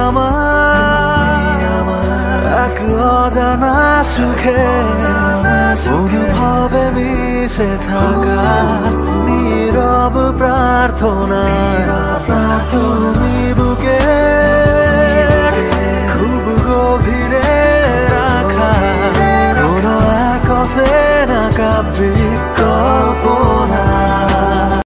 আমার এক অজানা সুখে অনুভবে মিশে থাকা নীরব প্রার্থনা তুমি বুকে খুব গভীরে রাখা কোনো এক অচেনা কাব্যে